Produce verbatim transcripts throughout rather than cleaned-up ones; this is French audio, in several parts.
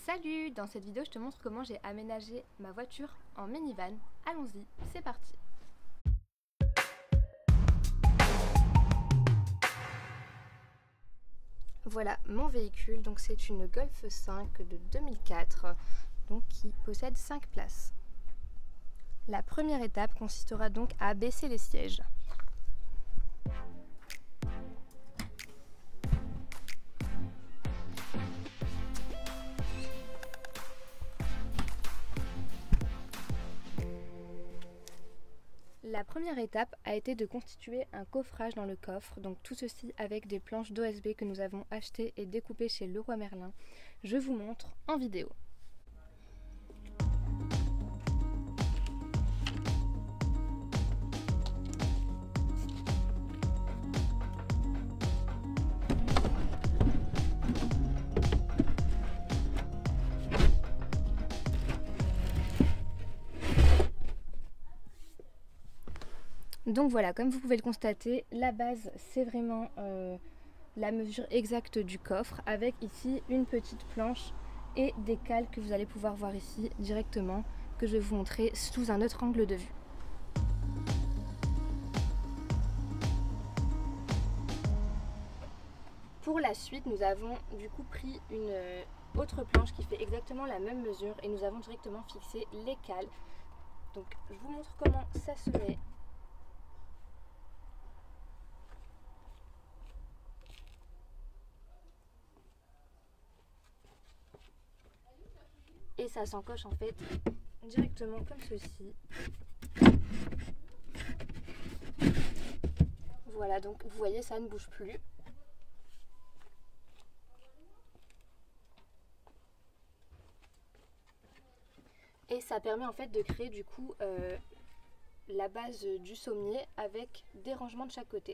Salut! Dans cette vidéo, je te montre comment j'ai aménagé ma voiture en minivan. Allons-y, c'est parti! Voilà mon véhicule, donc c'est une Golf cinq de deux mille quatre, donc qui possède cinq places. La première étape consistera donc à baisser les sièges. La première étape a été de constituer un coffrage dans le coffre, donc tout ceci avec des planches d'O S B que nous avons achetées et découpées chez Leroy Merlin. Je vous montre en vidéo. Donc voilà, comme vous pouvez le constater, la base c'est vraiment euh, la mesure exacte du coffre, avec ici une petite planche et des cales que vous allez pouvoir voir ici directement, que je vais vous montrer sous un autre angle de vue. Pour la suite, nous avons du coup pris une autre planche qui fait exactement la même mesure et nous avons directement fixé les cales. Donc je vous montre comment ça se met. Et ça s'encoche en fait directement comme ceci. Voilà, donc vous voyez, ça ne bouge plus. Et ça permet en fait de créer du coup euh, la base du sommier avec des rangements de chaque côté.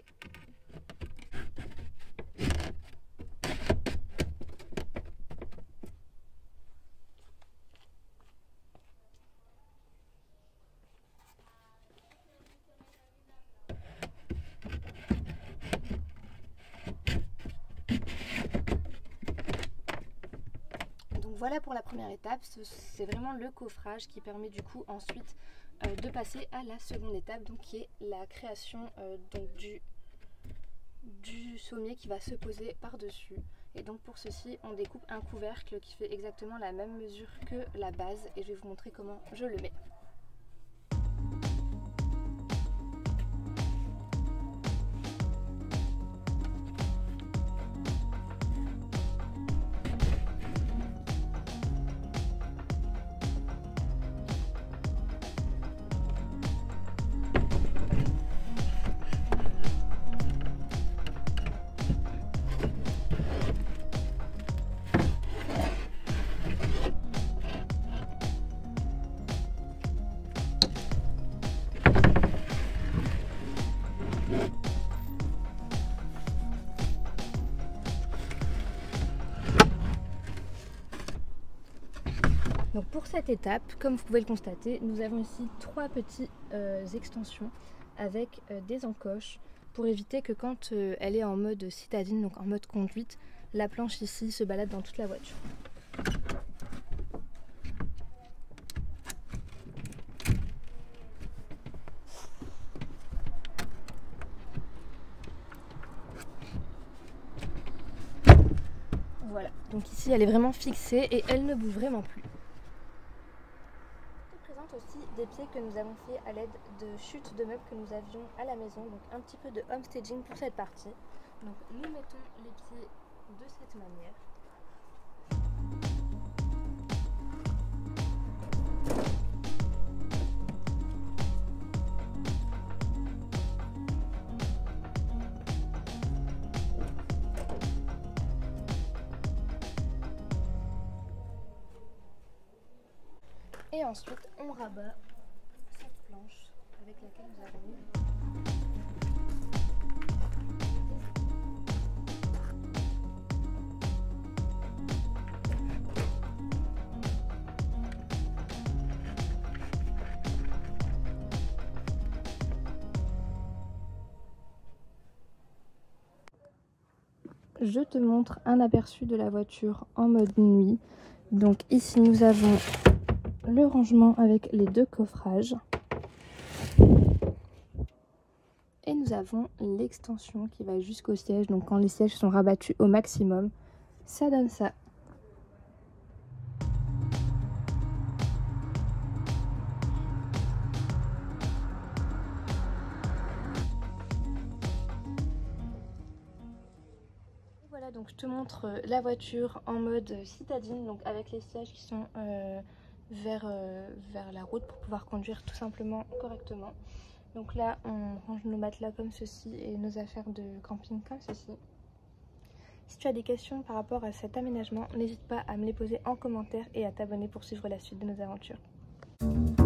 Voilà pour la première étape, c'est vraiment le coffrage qui permet du coup ensuite euh, de passer à la seconde étape, donc qui est la création euh, donc du, du sommier qui va se poser par-dessus. Et donc pour ceci, on découpe un couvercle qui fait exactement la même mesure que la base et je vais vous montrer comment je le mets. Donc pour cette étape, comme vous pouvez le constater, nous avons ici trois petites euh, extensions avec euh, des encoches pour éviter que quand euh, elle est en mode citadine, donc en mode conduite, la planche ici se balade dans toute la voiture. Voilà, donc ici elle est vraiment fixée et elle ne bouge vraiment plus. Aussi des pieds que nous avons fait à l'aide de chutes de meubles que nous avions à la maison, donc un petit peu de homestaging pour cette partie. Donc nous mettons les pieds de cette manière. Et ensuite, on rabat cette planche avec laquelle nous avons mis. Je te montre un aperçu de la voiture en mode nuit. Donc ici nous avons le rangement avec les deux coffrages. Et nous avons l'extension qui va jusqu'au siège. Donc quand les sièges sont rabattus au maximum, ça donne ça. Voilà, donc je te montre la voiture en mode citadine, donc avec les sièges qui sont euh, vers, euh, vers la route pour pouvoir conduire tout simplement correctement. Donc là on range nos matelas comme ceci et nos affaires de camping comme ceci. Si tu as des questions par rapport à cet aménagement, n'hésite pas à me les poser en commentaire et à t'abonner pour suivre la suite de nos aventures.